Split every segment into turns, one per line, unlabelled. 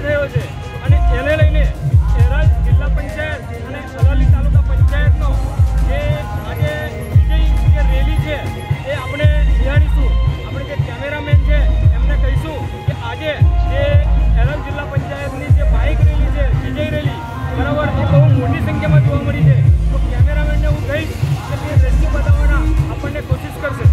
થયો છે અને એને લઈને એરજ જિલ્લા પંચાયત અને અરવલ્લી તાલુકા પંચાયતનો જે આજે વિજય જે રેલી છે એ આપણે નિહાળીશું. આપણે જે કેમેરામેન છે એમને કહીશું કે આજે જે એરજ જિલ્લા પંચાયતની જે બાઇક રેલી છે વિજય રેલી બરાબર એ બહુ મોટી સંખ્યામાં જોવા મળી છે. તો કેમેરામેનને હું કહીશ કે તે રેલી બતાવવાના આપણને કોશિશ કરશે.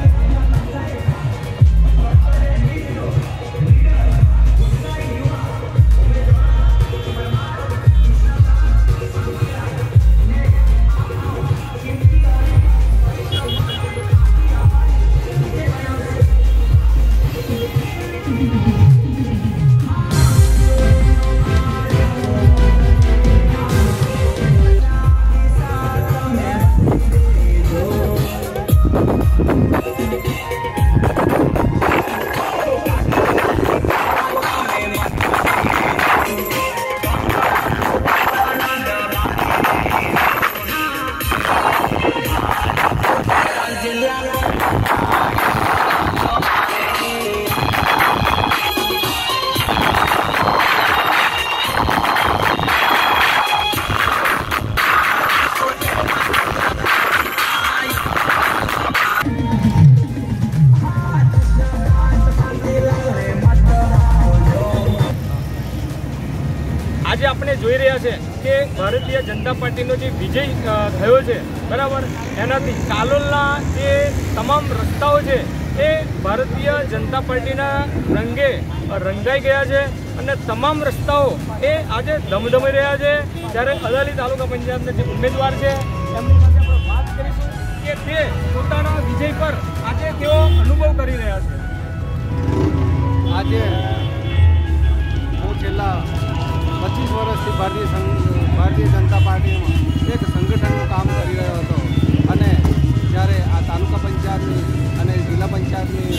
આજે આપણે જોઈ રહ્યા છે કે ભારતીય જનતા પાર્ટીનો જે વિજય થયો છે બરાબર એનાથી કાલોલના જે તમામ રસ્તાઓ છે એ ભારતીય જનતા પાર્ટીના રંગે રંગાઈ ગયા છે અને તમામ રસ્તાઓ એ આજે ધમધમી રહ્યા છે. જ્યારે અરવલ્લી તાલુકા પંચાયતના જે ઉમેદવાર છે એમની સાથે આપણે વાત કરીશું કે તે પોતાના વિજય પર આજે કેવો અનુભવ કરી રહ્યા છે.
આજે હું છેલ્લા 25 વર્ષથી ભારતીય જનતા પાર્ટીમાં એક સંગઠનનું કામ કરી રહ્યો હતો અને જ્યારે આ તાલુકા પંચાયતની અને જિલ્લા પંચાયતની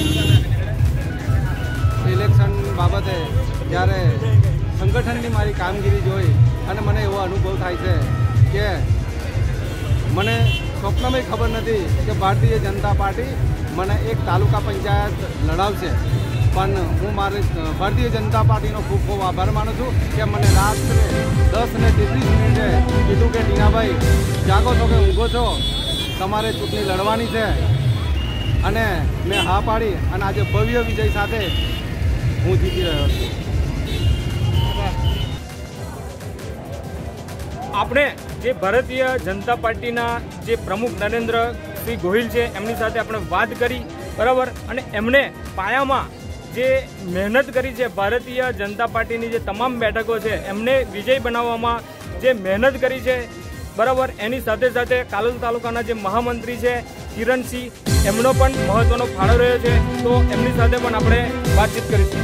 ઇલેક્શન બાબતે જ્યારે સંગઠનની મારી કામગીરી જોઈ અને મને એવો અનુભવ થાય છે કે મને સ્વપ્નમાં ખબર નથી કે ભારતીય જનતા પાર્ટી મને એક તાલુકા પંચાયત લડાવશે. પણ હું મારે ભારતીય જનતા પાર્ટીનો ખૂબ ખૂબ આભાર માનું છું કે મને રાત્રે 10:33 કીધું કે ટીનાભાઈ જાગો છો કે ઊંઘો છો, તમારે ચૂંટણી લડવાની છે અને મેં હા પાડી અને આજે ભવ્ય વિજય સાથે હું જીતી રહ્યો છું.
આપણે જે ભારતીય જનતા પાર્ટીના જે પ્રમુખ નરેન્દ્રસિંહ ગોહિલ છે એમની સાથે આપણે વાત કરી બરાબર અને એમણે પાયામાં જે મહેનત કરી છે ભારતીય જનતા પાર્ટીની જે તમામ બેઠકો છે એમને વિજય બનાવવામાં જે મહેનત કરી છે બરાબર એની સાથે સાથે કાલોલ તાલુકાના જે મહામંત્રી છે કિરણસિંહ એમનો પણ મહત્વનો ફાળો રહ્યો છે. તો એમની સાથે પણ આપણે વાતચીત કરીશું.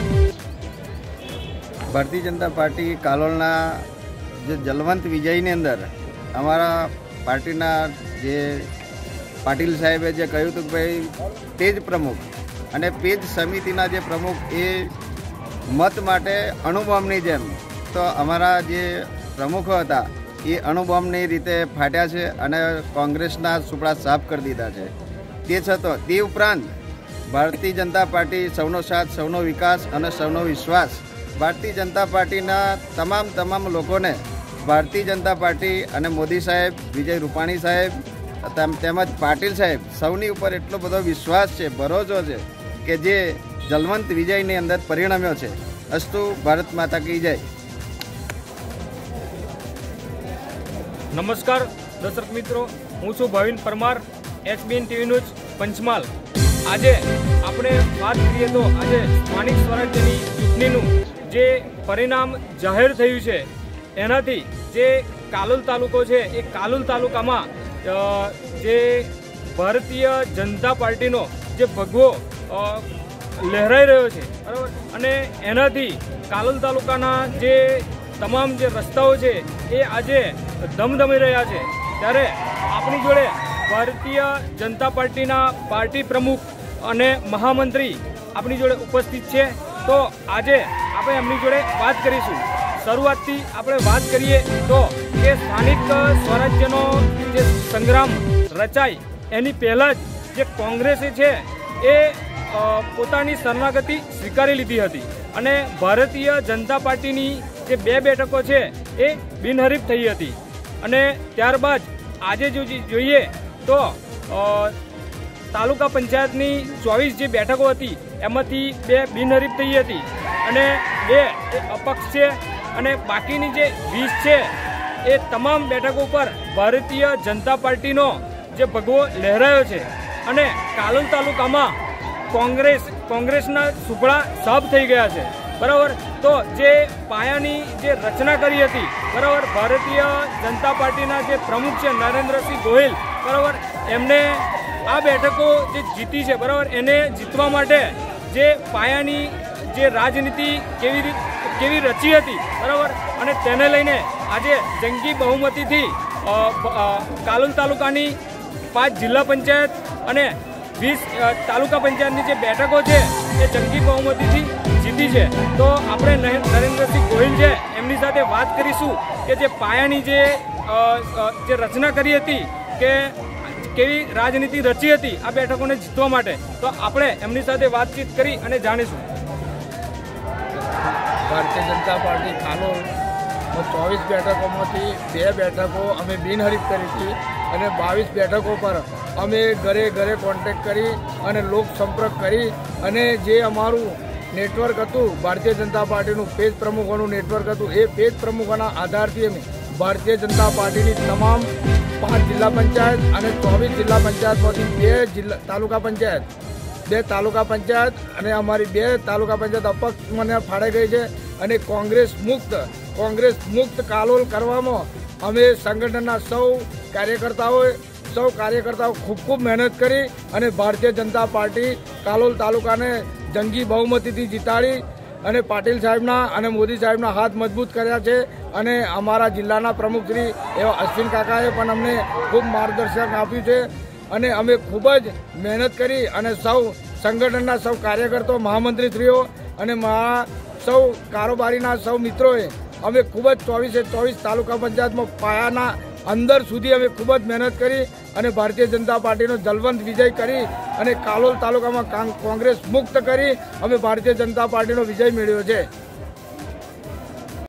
ભારતીય જનતા પાર્ટી કાલોલના જે જલવંત વિજયની અંદર અમારા પાર્ટીના જે પાટીલ સાહેબે જે કહ્યું હતું કે ભાઈ તે જ પ્રમુખ અને પેજ સમિતિના જે પ્રમુખ એ મત માટે અણુબોમ્બની જેમ તો અમારા જે પ્રમુખો હતા એ અણુબોમ્બની રીતે ફાટ્યા છે અને કોંગ્રેસના સુપડા સાફ કરી દીધા છે. તે છતાં તે ઉપરાંત ભારતીય જનતા પાર્ટી સૌનો સાથ સૌનો વિકાસ અને સૌનો વિશ્વાસ ભારતીય જનતા પાર્ટીના તમામ લોકોને ભારતીય જનતા પાર્ટી અને મોદી સાહેબ, વિજય રૂપાણી સાહેબ તેમજ પાટીલ સાહેબ સૌની ઉપર એટલો બધો વિશ્વાસ છે, ભરોસો છે કે જે જલવંત વિજયની અંદર પરિણમ્યો છે. અસ્તુ ભારત માતા કી જય.
નમસ્કાર દર્શક મિત્રો, હું છું Bhavin Parmar, HBN TV news Panchmahal. આજે આપણે વાત કરીએ તો આજે સ્થાનિક સ્વરાજ્યની ચૂંટણીનું જે પરિણામ જાહેર થયું છે એનાથી જે કાલોલ તાલુકો છે એ કાલોલ તાલુકામાં જે ભારતીય જનતા પાર્ટીનો જે ભગવો લહેરાઈ રહ્યો છે બરાબર અને એનાથી કાલોલ તાલુકાના જે તમામ જે રસ્તાઓ છે એ આજે ધમધમી રહ્યા છે. ત્યારે આપણી જોડે ભારતીય જનતા પાર્ટીના પાર્ટી પ્રમુખ અને મહામંત્રી આપણી જોડે ઉપસ્થિત છે. તો આજે આપણે એમની જોડે વાત કરીશું. શરૂઆતથી આપણે વાત કરીએ તો કે સ્થાનિક સ્વરાજ્યનો જે સંગ્રામ રચાય એની પહેલાં જ જે કોંગ્રેસે છે એ પોતાની શરણાગતિ સ્વીકારી લીધી હતી અને ભારતીય જનતા પાર્ટીની જે 2 બેઠકો છે એ બિનહરીફ થઈ હતી અને ત્યારબાદ આજે જો જોઈએ તો તાલુકા પંચાયતની 24 જે બેઠકો હતી એમાંથી 2 બિનહરીફ થઈ હતી અને 2 એ અપક્ષ છે અને બાકીની જે 20 છે એ તમામ બેઠકો પર ભારતીય જનતા પાર્ટીનો જે ભગવો લહેરાયો છે અને કાલોલ તાલુકામાં કોંગ્રેસના સુપડા સાફ થઈ ગયા છે, બરાબર. તો જે પાયાની જે રચના કરી હતી, બરાબર, ભારતીય જનતા પાર્ટીના જે પ્રમુખ છે નરેન્દ્રસિંહ ગોહિલ, બરાબર, એમને આ બેઠકો જે જીતી છે, બરાબર, એને જીતવા માટે જે પાયાની જે રાજનીતિ કેવી રચી હતી, બરાબર, અને તેને લઈને આજે જંગી બહુમતીથી કાલોલ તાલુકાની 5 જિલ્લા પંચાયત અને 20 તાલુકા પંચાયતની જે બેઠકો છે એ જંગી બહુમતીથી જીતી છે. તો આપણે નરેન્દ્રસિંહ ગોહિલ છે એમની સાથે વાત કરીશું કે જે પાયાની જે રચના કરી હતી કે કેવી રાજનીતિ રચી હતી આ બેઠકોને જીતવા માટે, તો આપણે એમની સાથે વાતચીત કરી અને જાણીશું.
ભારતીય જનતા પાર્ટી કાલોલ 24 બેઠકોમાંથી 2 બેઠકો અમે બિનહરીફ કરી હતી અને 22 બેઠકો પર અમે ઘરે ઘરે કોન્ટેક્ટ કરી અને લોક સંપર્ક કરી અને જે અમારું નેટવર્ક હતું ભારતીય જનતા પાર્ટીનું પેજ પ્રમુખોનું નેટવર્ક હતું એ પેજ પ્રમુખોના આધારથી અમે ભારતીય જનતા પાર્ટીની તમામ 5 જિલ્લા પંચાયત અને 24 જિલ્લા પંચાયતમાંથી 2 તાલુકા પંચાયત અને અમારી 2 તાલુકા પંચાયત અપક્ષ મને ફાળાઈ ગઈ છે અને કોંગ્રેસ મુક્ત કાલોલ કરવામાં અમે સંગઠનના સૌ કાર્યકર્તાઓ ખૂબ મહેનત કરી અને ભારતીય જનતા પાર્ટી કાલોલ તાલુકાને જંગી બહુમતીથી જીતાડી અને પાટીલ સાહેબના અને મોદી સાહેબના હાથ મજબૂત કર્યા છે અને અમારા જિલ્લાના પ્રમુખ શ્રી એવા અશ્વિન કાકાએ પણ અમને ખૂબ માર્ગદર્શન આપ્યું છે અને અમે ખૂબ જ મહેનત કરી અને સૌ સંગઠનના સૌ કાર્યકર્તાઓ મહામંત્રીશ્રીઓ અને સૌ કારોબારીના સૌ મિત્રોએ અમે ખૂબ જ 24 તાલુકા પંચાયતમાં પાયાના અંદર સુધી અમે ખૂબ જ મહેનત કરી અને ભારતીય જનતા પાર્ટીનો જલવંત વિજય કરી અને કાલોલ તાલુકામાં કોંગ્રેસ મુક્ત કરી અમે ભારતીય જનતા પાર્ટીનો વિજય મેળવ્યો છે.